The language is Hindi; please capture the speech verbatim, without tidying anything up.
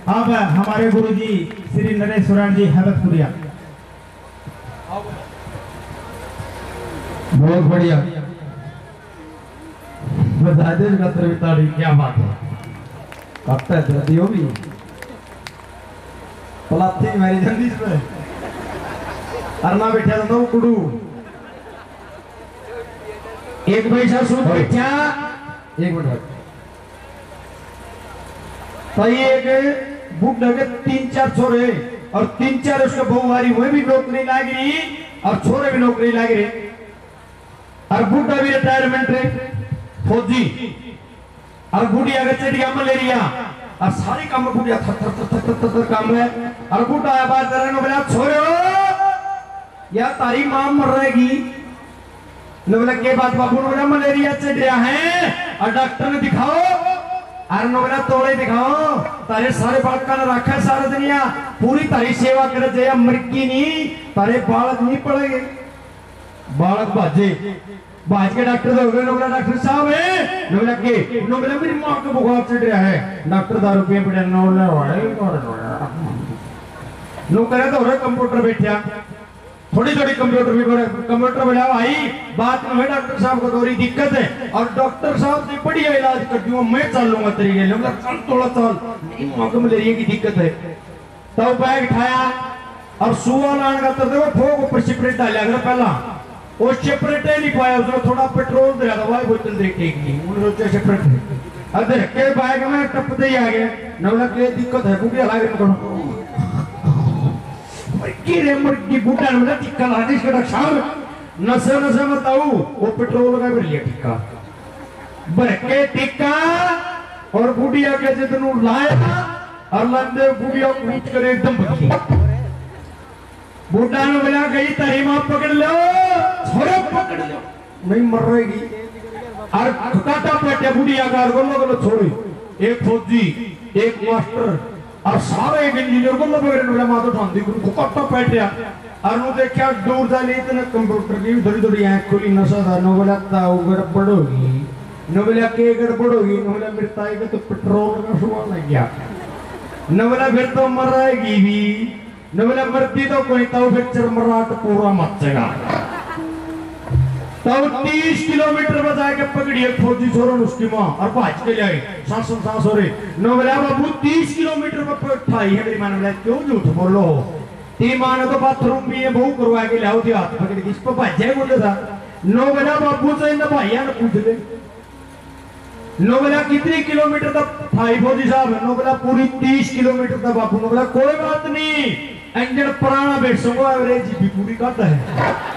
अब हमारे गुरुजी श्री नरेश्वर जी हैबतपुरिया। बहुत बढ़िया, बता दे ताड़ी, क्या बात है। कब तक दियो भी पलाथी मेरी जल्दी इसमें अरना बैठा था कुड़ू एक पैसा सूद बैठा। एक मिनट तो ये एक बुक लगे तीन चार छोरे और तीन चार उसके बहुवारी हुए भी नौकरी लाग रही और छोरे भी नौकरी लाग रही और बुढ़ा भी रिटायरमेंट है फौजी और बुढ़िया का चढ़िया मलेरिया और सारी काम बुढ़िया थर थर थर थर थर थर काम है और बुढ़ा आया बात कर रहे बोला छोरे या तारी मां मर रहेगी न बोला के बात बाबू ने बोला मलेरिया चढ़िया है और डॉक्टर ने दिखाओ और न बोला तोड़े दिखाओ तारे सारे बालक ने रखा है सारा दुनिया पूरी तारी सेवा करे जया मरकी नहीं तारे बालक नहीं पड़ेगे बालक बाजे बाज के डॉक्टर तो हो गए बोला डॉक्टर साहब है बोला के बोला मेरी मां को बुखार चढ़ रहा है डॉक्टर दारू पिए पड़े नो नो करे तो रे कंप्यूटर बैठा थोड़ी थोड़ी कंप्यूटर भी कंप्यूटर बोला भाई बात में है डॉक्टर साहब को थोड़ी दिक्कत है और डॉक्टर साहब से बढ़िया इलाज कर दूंगा मैं चल लूंगा तेरे लिए बोला चल थोड़ा चल मेरी मां को मलेरिया की दिक्कत है तो बैग उठाया और सुआ लाने का तो देखो ठोक ऊपर सिपरेट डाला अगर पहला वो सेपरेट नहीं पाया उसने थोड़ा पेट्रोल दिया था भाई बोतल दे के नहीं उन्होंने सोचा सेपरेट है अरे के बैग में टपते ही आ गए नवला के दिक्कत है बुढ़िया लागे करो की रे मुर्गी बूटा ने टिक्का ला दे इसका साहब नशे नशे मत आओ वो पेट्रोल का भी लिया टिक्का भर के टिक्का और बुढ़िया के जितनु लाया और लंदे बुढ़िया कूद कर एकदम भगी बूटा ने बोला गई तारी मां पकड़ लो छोरे पकड़ लो नहीं मर रहेगी और काटा पेटे बुढ़िया का गोलो गोलो छोड़ी एक फौजी एक मास्टर और सारे एक इंजीनियर गोलो पकड़े बोला मां तो ठांदी को काटा पेटे और वो देखा दूर जाने इतने कंप्यूटर की थोड़ी थोड़ी आंख खुली नशा था नो बोला ताऊ गड़बड़ होगी नो बोला के गड़बड़ होगी नो बोला मेरे ताई का तो पेट्रोल का सवाल लग गया नो बोला फिर तो मर रहेगी भी न बोला मरती तो कोई तो फिर चरमराट पूरा मचेगा तब तीस किलोमीटर बजा के पकड़ी एक फौजी छोरन उसकी मां और भाज के ले सांस सांस हो रही न बोला बाबू तीस किलोमीटर पर उठाई है मेरी मां ने बोला क्यों झूठ बोलो ती मां ने तो बाथरूम में ये बहु करवा के लाओ थी हाथ पकड़ के इस पर भाजे बोले था न बोला बाबू से इन भाइया ने पूछ ले न बोला कितनी किलोमीटर तक ठाई फौजी साहब न बोला पूरी तीस किलोमीटर तक बापू ने बोला कोई बात नहीं इंजन पुराना बैठ सको एवरेज भी पूरी करता है